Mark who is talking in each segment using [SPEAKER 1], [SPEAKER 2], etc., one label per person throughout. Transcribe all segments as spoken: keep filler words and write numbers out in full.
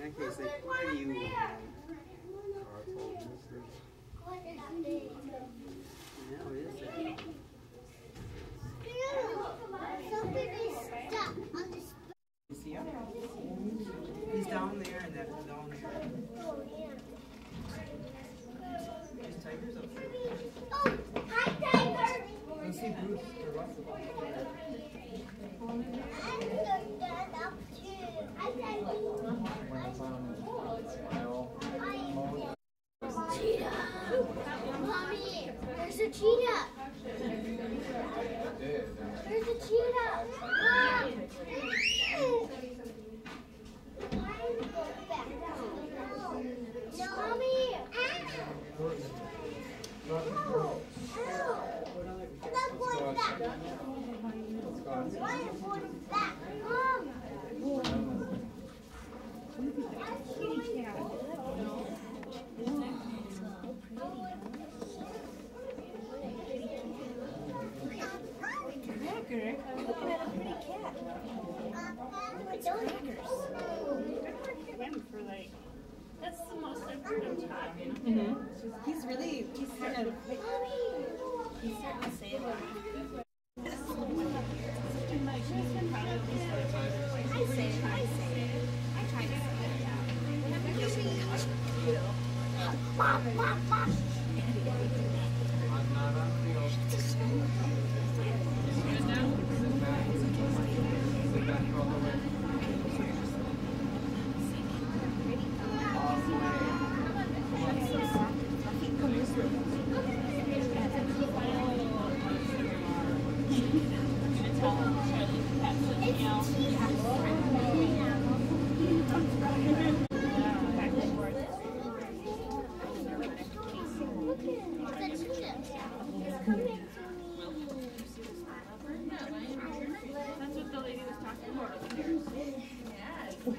[SPEAKER 1] that case, like, why do you want? No, it isn't. You see him? He's down there and that's down there. There's tigers up there.
[SPEAKER 2] Oh, hi, tiger!
[SPEAKER 1] Go see Bruce or Russell.
[SPEAKER 2] Cheetah! Mommy, there's a cheetah! There's a cheetah! Mom! No, Mommy! No! Look what's that! What's that? Mom!
[SPEAKER 3] You're looking at a pretty cat. It's crackers.
[SPEAKER 4] Good for him for like, that's the most I've heard him talk, you know?
[SPEAKER 3] Mm-hmm. He's really, he's starting to, he's starting to say it. I say it, I say it. I try to say it.
[SPEAKER 2] Mom, mom, mom!
[SPEAKER 4] That's what the lady was talking about upstairs.
[SPEAKER 3] I'm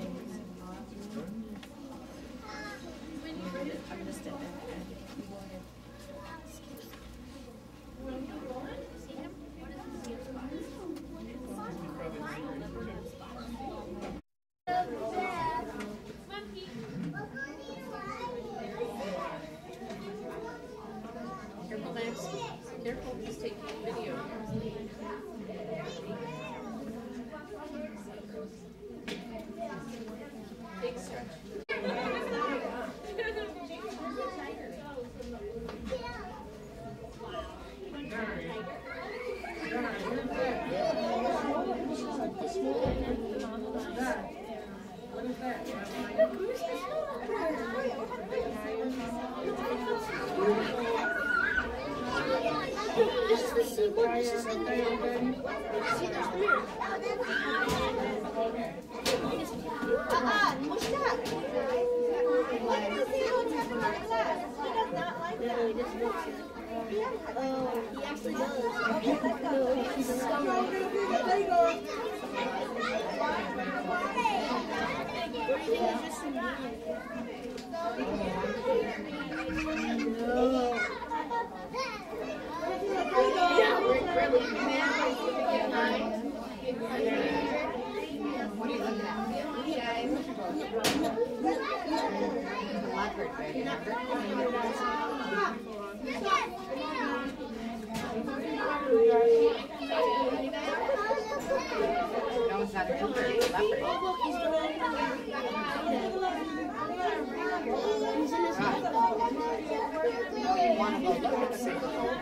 [SPEAKER 3] gonna step back.
[SPEAKER 4] Careful, Max. Careful, he's taking a video. Big stretch.
[SPEAKER 2] This is the same one. This is in the See, there's the mirror. Uh-uh, what's that? Look at this thing what's happening on the glass. He does not like that. No, he doesn't. Oh, he actually does. Okay, let's go. No, he's so there you go. What do you think is just some No.
[SPEAKER 4] What are you looking at? Leopard, right? No, it's not a leopard, it's a leopard. Oh, you want to go look at the picture?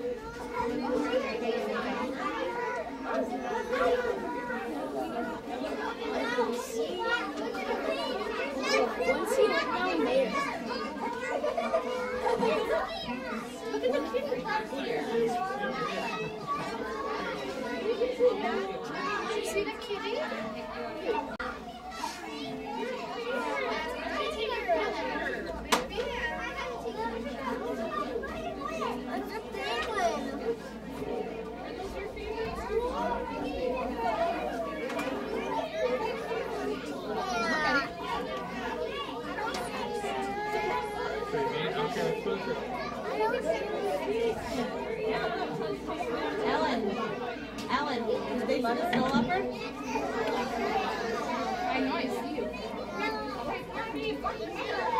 [SPEAKER 2] Once he went down there. Look at the kitty. See the kitty? That's a penguin.
[SPEAKER 3] Ellen, Ellen, did they let us know leopard?
[SPEAKER 4] I know, I see you.
[SPEAKER 2] Thank you.